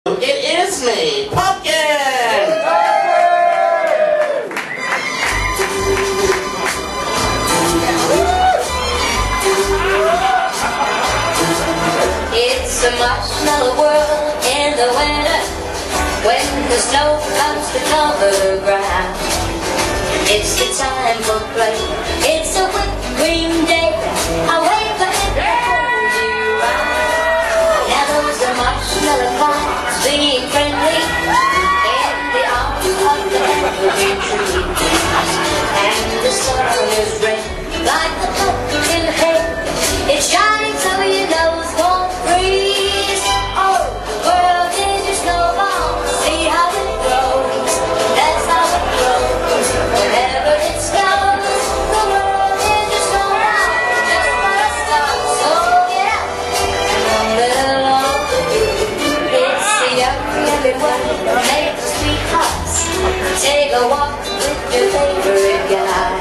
It is me, Pumpkin! It's a marshmallow world in the winter, when the snow comes to cover the ground. It's the time for play, it's a whipped cream day, I wave a hand and hold you round. Now those are marshmallow clouds being friendly in the arms of the evergreen tree. And the sun is red like the pumpkin head, it's shining so your nose won't freeze. Oh, the world is your snowball, see how it grows, that's how it grows. Whenever it snows, the world is your snowball, just for a start. So get out and run along. It's the young one, make the sweethearts, take a walk with your favorite guy.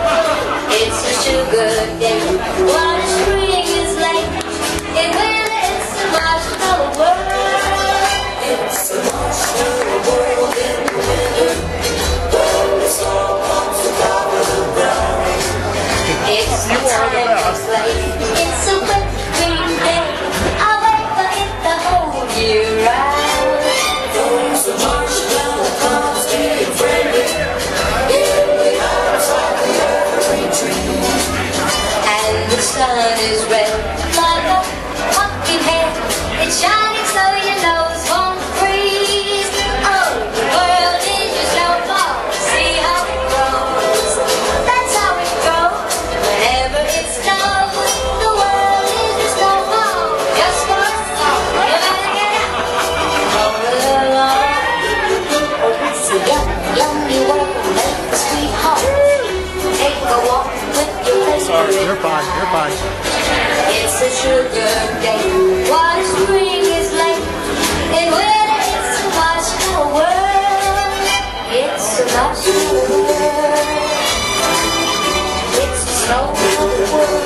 It's a sugar day, what a spring is like, in winter it's a marshmallow world. It's a marshmallow world in the winter, when the snow comes to cover the ground. It's the time to play, it's a whipped cream day, I'll wait for it the whole year round. Those are marshmallow clouds being friendly in the arms of the evergreen tree. And the sun is red like a pumpkin head, it's shining so your nose won't freeze. Oh, the world is your snowball, see how it grows, that's how it grows. Whenever it snows, the world is your snowball, just for a song. You better get out, roll along. It's a yummy world, make the sweetheart, take a walk with your favorite. You're fine, you're fine. It's a sugar day, what a spring is like, and winter it's a marshmallow world. It's a marshmallow world, it's a snow world.